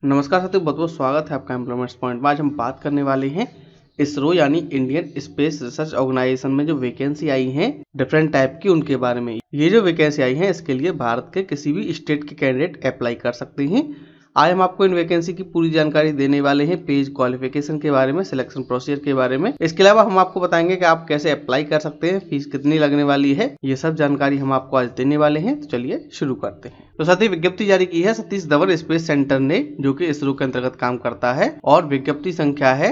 नमस्कार साथियों, बहुत बहुत स्वागत है आपका एम्प्लॉयमेंट्स पॉइंट में। आज हम बात करने वाले हैं इसरो यानी इंडियन स्पेस रिसर्च ऑर्गेनाइजेशन में जो वैकेंसी आई हैं डिफरेंट टाइप की, उनके बारे में। ये जो वैकेंसी आई है इसके लिए भारत के किसी भी स्टेट के कैंडिडेट अप्लाई कर सकते हैं। आज हम आपको इन वैकेंसी की पूरी जानकारी देने वाले हैं, पेज क्वालिफिकेशन के बारे में, सिलेक्शन प्रोसीजर के बारे में। इसके अलावा हम आपको बताएंगे कि आप कैसे अप्लाई कर सकते हैं, फीस कितनी लगने वाली है, ये सब जानकारी हम आपको आज देने वाले हैं। तो चलिए शुरू करते हैं। तो साथ ही विज्ञप्ति जारी की है सतीश धवन स्पेस सेंटर ने, जो कि इसरो के अंतर्गत काम करता है, और विज्ञप्ति संख्या है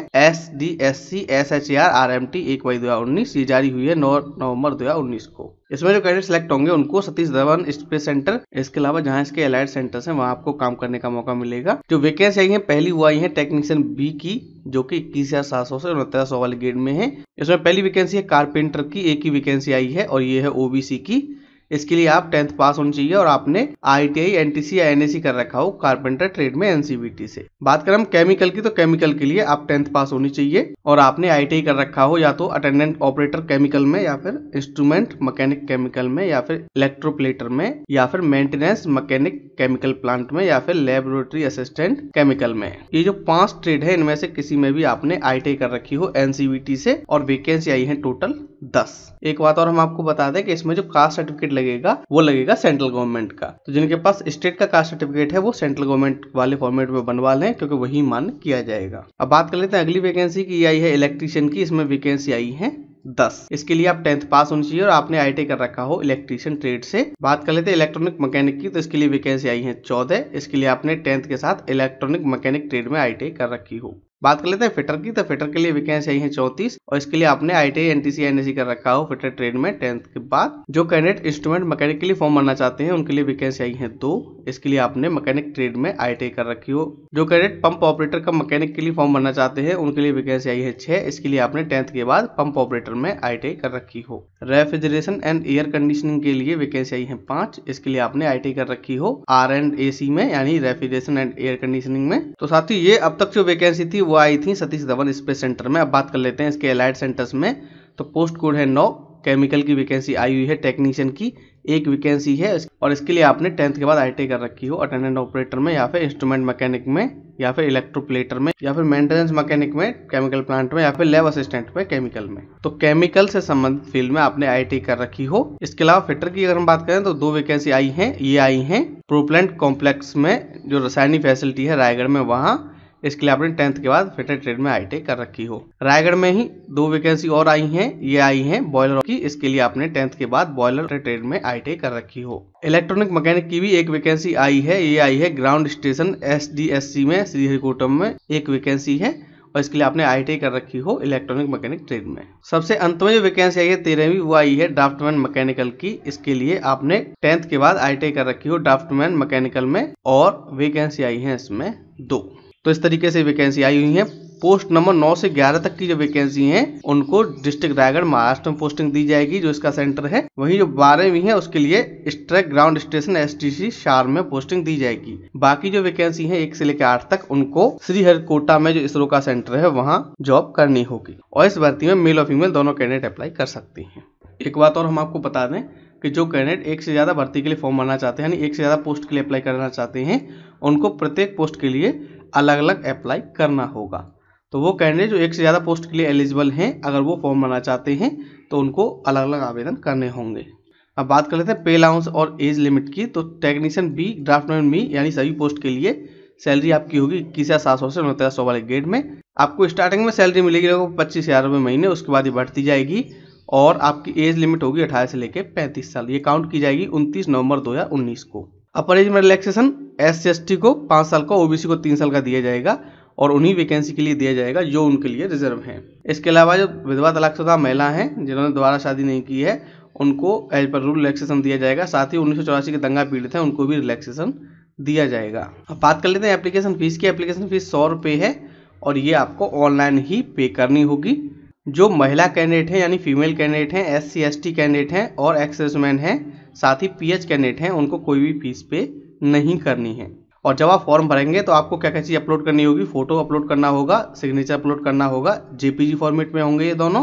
SDSC SHAR RMT 1/2019। ये जारी हुई है 9 नवंबर 2019 को। इसमें जो कैंडिडेट सिलेक्ट होंगे उनको सतीश धवन स्पेस सेंटर, इसके अलावा जहां इसके एलाइड सेंटर्स हैं वहां आपको काम करने का मौका मिलेगा। जो वैकेंसी आई है पहली वो आई है टेक्नीशियन बी की, जो कि 21,700 से 2900 वाले ग्रेड में है। इसमें पहली वैकेंसी है कारपेंटर की, एक ही वैकेंसी आई है और ये है OBC की। इसके लिए आप 10th पास होनी चाहिए और आपने ITI NTC या NAC कर रखा हो कारपेंटर ट्रेड में NCVT से। बात करें हम केमिकल की, तो केमिकल के लिए आप 10th पास होनी चाहिए और आपने ITI कर रखा हो या तो अटेंडेंट ऑपरेटर केमिकल में, या फिर इंस्ट्रूमेंट मैकेनिक केमिकल में, या फिर इलेक्ट्रोप्लेटर में, या फिर मेंटेनेंस मैकेनिक केमिकल प्लांट में, या फिर लेबोरेटरी असिस्टेंट केमिकल में। ये जो 5 ट्रेड है इनमें से किसी में भी आपने ITI कर रखी हो NCVT से, और वैकेंसी आई है टोटल 10। एक बात और हम आपको बता दें कि इसमें जो कास्ट सर्टिफिकेट लगेगा वो लगेगा सेंट्रल गवर्नमेंट का। तो जिनके पास स्टेट का कास्ट सर्टिफिकेट है वो सेंट्रल गवर्नमेंट वाले फॉर्मेट में बनवा लें, क्योंकि वही मान्य किया जाएगा। अब बात कर लेते हैं अगली वैकेंसी की। आई है इलेक्ट्रीशियन की, इसमें वैकेंसी आई है 10। इसके लिए आप 10th पास होनी चाहिए और आपने ITI कर रखा हो इलेक्ट्रीशियन ट्रेड से। बात कर लेते हैं इलेक्ट्रॉनिक मैकेनिक की, तो इसके लिए वैकेंसी आई है 14। इसके लिए आपने 10th के साथ इलेक्ट्रॉनिक मैकेनिक ट्रेड में ITI कर रखी हो। बात कर लेते हैं फिटर की, तो फिटर के लिए वैकेंसी आई है 34 और इसके लिए आपने ITI NTC NAC कर रखा हो फिटर ट्रेड में 10th के बाद। जो कैंडिडेट इंस्ट्रूमेंट मैकेनिक के लिए फॉर्म भरना चाहते हैं उनके लिए वैकेंसी आई है 2। इसके लिए आपने मैकेनिक ट्रेड में ITI कर रखी हो। जो कैंडिडेट पंप ऑपरेटर का मैकेनिक के लिए फॉर्म भरना चाहते हैं उनके लिए वैकेंसी आई है 6। इसके लिए आपने 10th के बाद पंप ऑपरेटर में ITI कर रखी हो। रेफ्रिजरेशन एंड एयर कंडीशनिंग के लिए वैकेंसी आई है 5। इसके लिए आपने ITI कर रखी हो R&AC में, यानी रेफ्रिजरेशन एंड एयर कंडीशनिंग में। तो साथ ही ये अब तक जो वैकेंसी थी वो आई थी सतीश धवन स्पेस सेंटर में। अब बात कर लेते हैं इसके एलाइड सेंटर्स में। तो पोस्ट कोड है 9। केमिकल की वैकेंसी आई हुई है टेक्नीशियन की, एक वैकेंसी है और इसके लिए आपने 10th के बाद ITI कर रखी हो अटेंडेंट ऑपरेटर में, या फिर इंस्ट्रूमेंट मैकेनिक में, या फिर इलेक्ट्रोप्लेटर में, या फिर मेंटेनेंस मैकेनिक में केमिकल प्लांट में, या फिर लैब असिस्टेंट में केमिकल में। तो केमिकल से संबंधित फील्ड में आपने ITI कर रखी हो। इसके अलावा फिटर की अगर हम बात करें तो 2 वैकेंसी आई है। ये आई है प्रोप्लांट कॉम्प्लेक्स में, जो रसायनिक फैसिलिटी है रायगढ़ में, वहां। इसके लिए आपने 10th के बाद फिटर ट्रेड में ITI कर रखी हो। रायगढ़ में ही 2 वैकेंसी और आई हैं। ये आई हैं बॉयलर की, इसके लिए आपने 10th के बाद बॉयलर ट्रेड में ITI कर रखी हो। इलेक्ट्रॉनिक मैकेनिक की भी एक वैकेंसी आई है। ये आई है ग्राउंड स्टेशन SDSC में, श्रीहरिकोटा में एक वैकेंसी है और इसके लिए आपने ITI कर रखी हो इलेक्ट्रॉनिक मैकेनिक ट्रेड में। सबसे अंत में जो वैकेंसी आई है 13वीं, वो आई है ड्राफ्टमैन मैकेनिकल की। इसके लिए आपने 10th के बाद ITI कर रखी हो ड्राफ्टमैन मैकेनिकल में, और वैकेंसी आई है इसमें 2। तो इस तरीके से वैकेंसी आई हुई है। पोस्ट नंबर 9 से 11 तक की जो वैकेंसी हैं उनको डिस्ट्रिक्ट रायगढ़ महाराष्ट्र में पोस्टिंग दी जाएगी, जो इसका सेंटर है। वहीं जो 12वीं है उसके लिए स्ट्रैक ग्राउंड स्टेशन STC शार में पोस्टिंग दी जाएगी। बाकी जो वैकेंसी है 1 से लेकर 8 तक, उनको श्रीहरिकोटा में जो इसरो का सेंटर है वहां जॉब करनी होगी। और इस भर्ती में मेल और फीमेल दोनों कैंडिडेट अप्लाई कर सकते हैं। एक बात और हम आपको बता दें कि जो कैंडिडेट 1 से ज़्यादा भर्ती के लिए फॉर्म भरना चाहते हैं, यानी 1 से ज़्यादा पोस्ट के लिए अप्लाई करना चाहते हैं, उनको प्रत्येक पोस्ट के लिए अलग अलग अप्लाई करना होगा। तो वो कैंडिडेट जो 1 से ज़्यादा पोस्ट के लिए एलिजिबल हैं, अगर वो फॉर्म भरना चाहते हैं तो उनको अलग अलग आवेदन करने होंगे। अब बात कर लेते हैं पे अलाउंस और एज लिमिट की। तो टेक्नीशियन बी, ड्राफ्टमैन बी, यानी सभी पोस्ट के लिए सैलरी आपकी होगी 21,700 से 2900 वाले ग्रेड में। आपको स्टार्टिंग में सैलरी मिलेगी 25,000 रुपये महीने, उसके बाद ये बढ़ती जाएगी और आपकी एज लिमिट होगी 18 से लेकर 35 साल। ये काउंट की जाएगी 29 नवंबर 2019 को। अपर एज में रिलैक्सेशन SC/ST को 5 साल का, OBC को 3 साल का दिया जाएगा और उन्हीं वैकेंसी के लिए दिया जाएगा जो उनके लिए रिजर्व है। इसके अलावा जो विधवा तलाकशुदा महिला हैं जिन्होंने दोबारा शादी नहीं की है, उनको एज पर रूल रिलैक्सेशन दिया जाएगा। साथ ही 1984 के दंगा पीड़ित हैं उनको भी रिलैक्सेशन दिया जाएगा। अब बात कर लेते हैं एप्लीकेशन फीस की। एप्लीकेशन फीस 100 रुपये है और ये आपको ऑनलाइन ही पे करनी होगी। जो महिला कैंडिडेट हैं, यानी फीमेल कैंडिडेट हैं, SC/ST कैंडिडेट हैं और एक्स सर्विसमैन हैं, साथ ही PH कैंडिडेट हैं, उनको कोई भी फीस पे नहीं करनी है। और जब आप फॉर्म भरेंगे तो आपको क्या क्या चीज़ अपलोड करनी होगी? फोटो अपलोड करना होगा, सिग्नेचर अपलोड करना होगा, JPG फॉर्मेट में होंगे ये दोनों।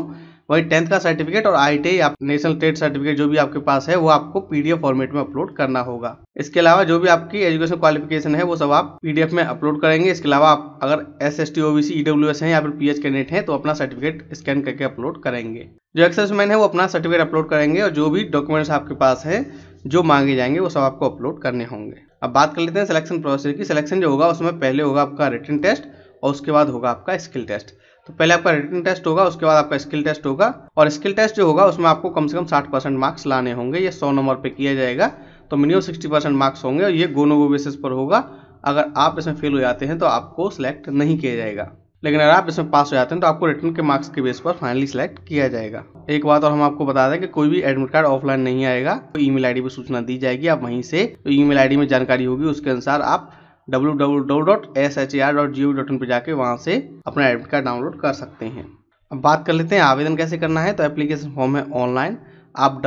वही 10th का सर्टिफिकेट और IIT या नेशनल ट्रेड सर्टिफिकेट जो भी आपके पास है वो आपको PDF फॉर्मेट में अपलोड करना होगा। इसके अलावा जो भी आपकी एजुकेशन क्वालिफिकेशन है वो सब आप PDF में अपलोड करेंगे। इसके अलावा आप अगर SST OBC EWS हैं या फिर PH कैंडिडेट हैं तो अपना सर्टिफिकेट स्कैन करके अपलोड करेंगे। जो एक्सेसमैन है वो अपना सर्टिफिकेट अपलोड करेंगे और जो भी डॉक्यूमेंट्स आपके पास है जो मांगे जाएंगे वो सब आपको अपलोड करने होंगे। अब बात कर लेते हैं सिलेक्शन प्रोसेस की। सिलेक्शन जो होगा उसमें पहले होगा आपका रिटन टेस्ट और उसके बाद होगा आपका स्किल टेस्ट। तो पहले आपका रिटन टेस्ट होगा, उसके बाद आपका स्किल टेस्ट होगा और स्किल टेस्ट जो होगा उसमें आपको कम से कम 60% मार्क्स लाने होंगे। ये 100 नंबर पे किया जाएगा तो मिनिमम 60% मार्क्स होंगे और ये गो नो गो बेसिस पर होगा। अगर आप इसमें फेल हो जाते हैं तो आपको सिलेक्ट नहीं किया जाएगा, लेकिन अगर आप इसमें पास हो जाते हैं तो आपको रिटर्न के मार्क्स के बेस पर फाइनली सिलेक्ट किया जाएगा। एक बात और हम आपको बता दें कि कोई भी एडमिट कार्ड ऑफलाइन नहीं आएगा, तो ईमेल आईडी पर सूचना दी जाएगी। आप वहीं से तो ईमेल आईडी में जानकारी होगी उसके अनुसार आप www.shar.gov.in पे जाके वहां से अपना एडमिट कार्ड डाउनलोड कर सकते हैं। अब बात कर लेते हैं आवेदन कैसे करना है। तो एप्लीकेशन फॉर्म है ऑनलाइन, आप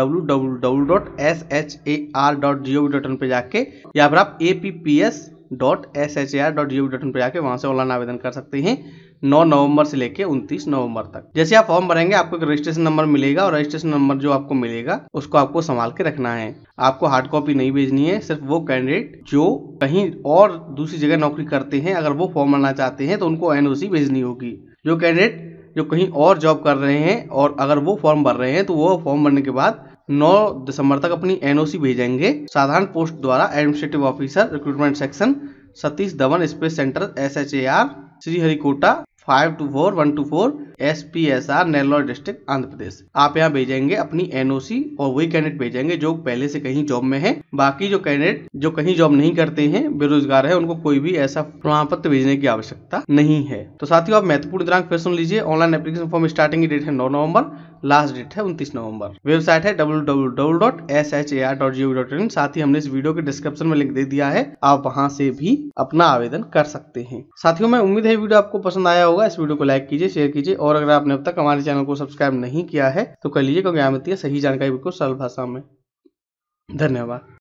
www.shar.gov.in पे जाके या फिर आप apps.shar.gov.in पे जाके वहां से ऑनलाइन आवेदन कर सकते हैं 9 नवंबर से लेके 29 नवंबर तक। जैसे आप फॉर्म भरेंगे आपको एक रजिस्ट्रेशन नंबर मिलेगा और रजिस्ट्रेशन नंबर जो आपको मिलेगा उसको आपको संभाल के रखना है। आपको हार्ड कॉपी नहीं भेजनी है, सिर्फ वो कैंडिडेट जो कहीं और दूसरी जगह नौकरी करते हैं अगर वो फॉर्म भरना चाहते हैं तो उनको NOC भेजनी होगी। जो कैंडिडेट जो कहीं और जॉब कर रहे हैं और अगर वो फॉर्म भर रहे हैं तो वो फॉर्म भरने के बाद 9 दिसंबर तक अपनी NOC भेजेंगे साधारण पोस्ट द्वारा। Administrative officer recruitment section Satish Dhawan space centre SHAR Sriharikota 524124 SPSR Nellore district Andhra Pradesh. आप यहाँ भेजेंगे अपनी NOC और वही कैंडिडेट भेजेंगे जो पहले से कहीं जॉब में है। बाकी जो कैंडिडेट जो कहीं जॉब नहीं करते हैं, बेरोजगार है, उनको कोई भी ऐसा प्रमाण पत्र भेजने की आवश्यकता नहीं है। तो साथियों आप महत्वपूर्ण दिनांक फिर सुन लीजिए। ऑनलाइन एप्लीकेशन फॉर्म स्टार्टिंग की डेट है 9 नवंबर, लास्ट डेट है 29 नवंबर। वेबसाइट है www.shar.gov.in। साथ ही हमने इस वीडियो के डिस्क्रिप्शन में लिंक दे दिया है, आप वहां से भी अपना आवेदन कर सकते हैं। साथियों मैं उम्मीद है वीडियो आपको पसंद आया होगा। इस वीडियो को लाइक कीजिए, शेयर कीजिए और अगर आपने अब तक हमारे चैनल को सब्सक्राइब नहीं किया है तो कर लीजिए, क्योंकि यहाँ मिलती है सही जानकारी बिल्कुल सरल भाषा में। धन्यवाद।